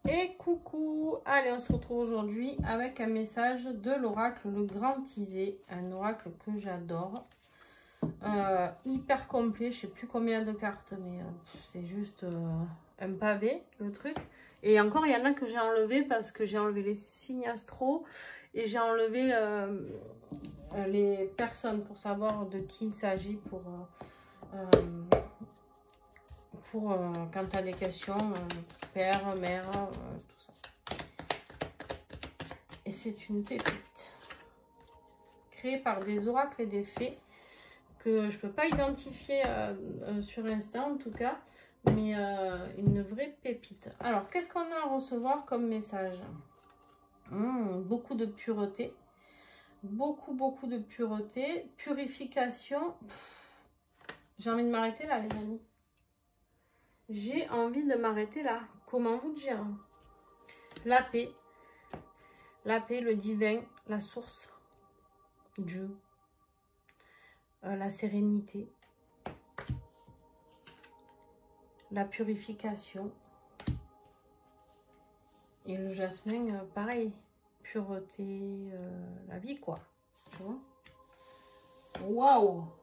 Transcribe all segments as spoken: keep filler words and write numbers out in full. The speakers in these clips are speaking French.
Et coucou, allez, on se retrouve aujourd'hui avec un message de l'oracle Le Grand Tisé, un oracle que j'adore, euh, hyper complet, je sais plus combien de cartes, mais euh, c'est juste euh, un pavé le truc. Et encore, il y en a que j'ai enlevé parce que j'ai enlevé les signes astro et j'ai enlevé euh, les personnes pour savoir de qui il s'agit pour... Euh, euh, pour euh, quand tu as des questions, euh, père, mère, euh, tout ça. Et c'est une pépite créée par des oracles et des fées que je peux pas identifier euh, euh, sur Insta en tout cas, mais euh, une vraie pépite. Alors, qu'est-ce qu'on a à recevoir comme message? Mmh, beaucoup de pureté, beaucoup, beaucoup de pureté, purification. J'ai envie de m'arrêter là, les amis. J'ai envie de m'arrêter là. Comment vous dire? La paix. La paix, le divin, la source, Dieu. Euh, la sérénité. La purification. Et le jasmin, euh, pareil. Pureté, euh, la vie, quoi. Tu vois? Waouh!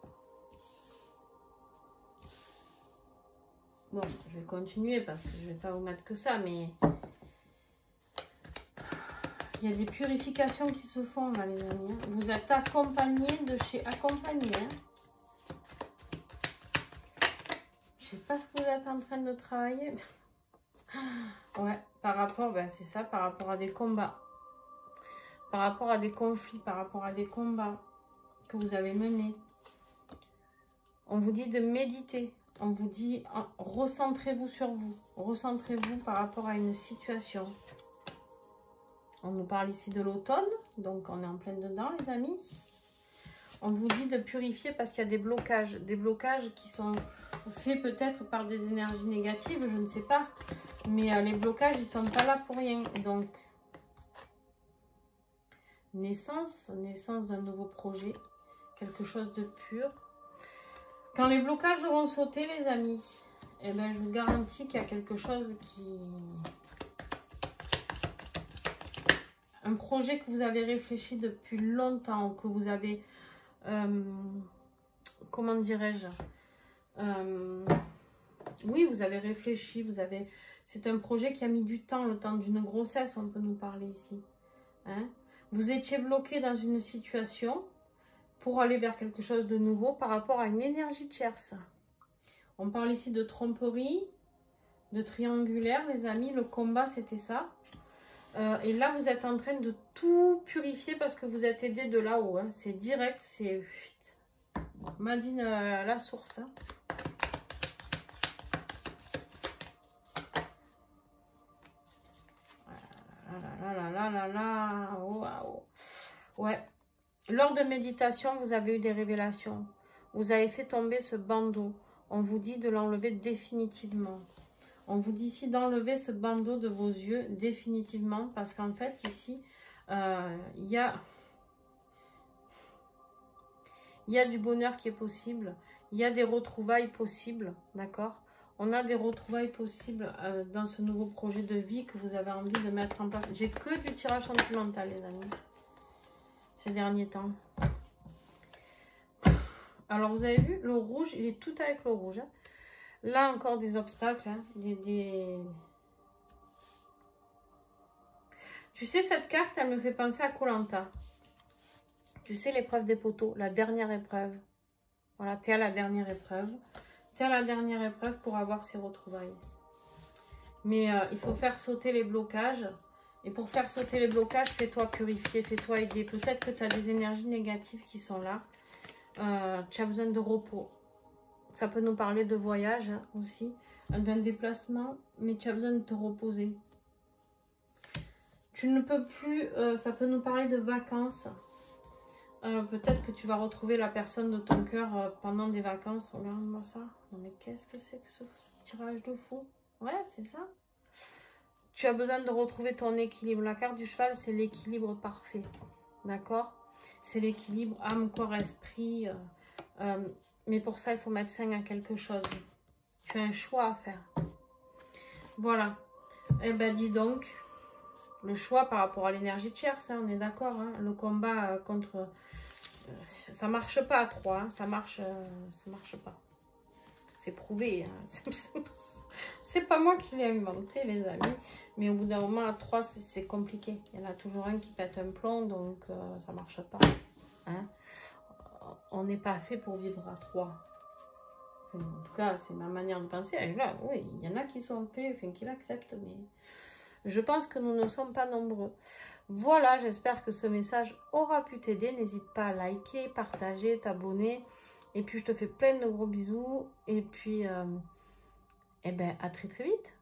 Bon, je vais continuer parce que je vais pas vous mettre que ça, mais il y a des purifications qui se font là, les amis. Vous êtes accompagné de chez accompagné. Hein. Je sais pas ce que vous êtes en train de travailler. Ouais, par rapport, ben c'est ça, par rapport à des combats, par rapport à des conflits, par rapport à des combats que vous avez menés. On vous dit de méditer. On vous dit, recentrez-vous sur vous. Recentrez-vous par rapport à une situation. On nous parle ici de l'automne. Donc, on est en plein dedans, les amis. On vous dit de purifier parce qu'il y a des blocages. Des blocages qui sont faits peut-être par des énergies négatives. Je ne sais pas. Mais euh, les blocages, ils ne sont pas là pour rien. Donc, naissance. Naissance d'un nouveau projet. Quelque chose de pur. Quand les blocages auront sauté, les amis, eh ben, je vous garantis qu'il y a quelque chose qui... Un projet que vous avez réfléchi depuis longtemps, que vous avez... Euh, comment dirais-je euh, Oui, vous avez réfléchi, vous avez... C'est un projet qui a mis du temps, le temps d'une grossesse, on peut nous parler ici. Hein? Vous étiez bloqué dans une situation... pour aller vers quelque chose de nouveau par rapport à une énergie tierce. On parle ici de tromperie, de triangulaire, les amis. Le combat, c'était ça. Euh, et là, vous êtes en train de tout purifier parce que vous êtes aidé de là-haut. Hein. C'est direct, c'est... Madine euh, la source. Hein. Là, là, là, là, là. Waouh. Ouais. Lors de méditation, vous avez eu des révélations. Vous avez fait tomber ce bandeau. On vous dit de l'enlever définitivement. On vous dit ici d'enlever ce bandeau de vos yeux définitivement. Parce qu'en fait, ici, euh, il y a, il y a du bonheur qui est possible. Il y a des retrouvailles possibles. D'accord? On a des retrouvailles possibles euh, dans ce nouveau projet de vie que vous avez envie de mettre en place. J'ai que du tirage sentimental, les amis. Ces derniers temps. Alors, vous avez vu, le rouge, il est tout avec le rouge. Hein. Là, encore des obstacles. Hein. Des, des... Tu sais, cette carte, elle me fait penser à Koh Lanta. Tu sais, l'épreuve des poteaux, la dernière épreuve. Voilà, tu es à la dernière épreuve. Tu es à la dernière épreuve pour avoir ces retrouvailles. Mais euh, il faut faire sauter les blocages. Et pour faire sauter les blocages, fais-toi purifier, fais-toi aider. Peut-être que tu as des énergies négatives qui sont là. Euh, tu as besoin de repos. Ça peut nous parler de voyage hein, aussi, d'un déplacement, mais tu as besoin de te reposer. Tu ne peux plus, euh, ça peut nous parler de vacances. Euh, Peut-être que tu vas retrouver la personne de ton cœur euh, pendant des vacances. Regarde-moi ça. Non mais qu'est-ce que c'est que ce tirage de fou? Ouais, c'est ça. Tu as besoin de retrouver ton équilibre. La carte du cheval, c'est l'équilibre parfait. D'accord? C'est l'équilibre âme, corps, esprit. Euh, euh, mais pour ça, il faut mettre fin à quelque chose. Tu as un choix à faire. Voilà. Eh ben, dis donc, le choix par rapport à l'énergie tierce, hein, on est d'accord. Hein, le combat contre... Euh, ça marche pas à trois, hein, ça marche, euh, ça marche pas. C'est prouvé. Hein, c'est pas moi qui l'ai inventé, les amis. Mais au bout d'un moment, à trois, c'est compliqué. Il y en a toujours un qui pète un plomb, donc euh, ça marche pas. Hein. On n'est pas fait pour vivre à trois. En tout cas, c'est ma manière de penser. Et là, oui, il y en a qui sont faits, enfin, qui l'acceptent, mais je pense que nous ne sommes pas nombreux. Voilà, j'espère que ce message aura pu t'aider. N'hésite pas à liker, partager, t'abonner. Et puis, je te fais plein de gros bisous. Et puis, euh, eh ben, à très très vite.